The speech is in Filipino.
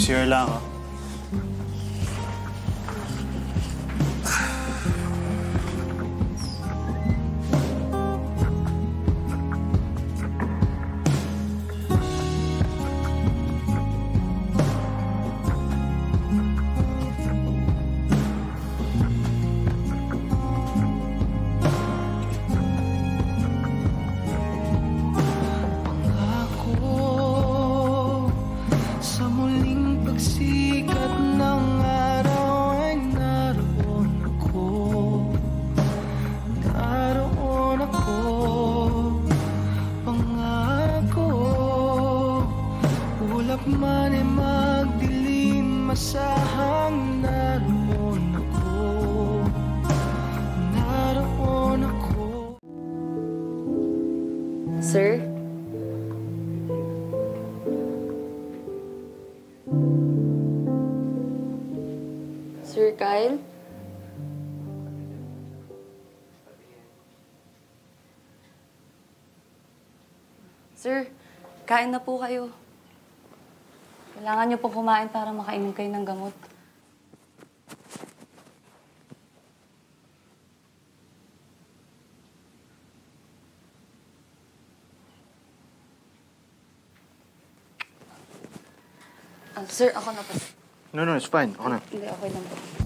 CR lang, ah. Man ay magdilim, masahang naroon ako. Sir? Sir Kyle? Sir, kain na po kayo. Kailangan niyo po kumain para makainom kayo ng gamot. Sir, ako na po. No, it's fine. Ako na. Hindi, okay lang po.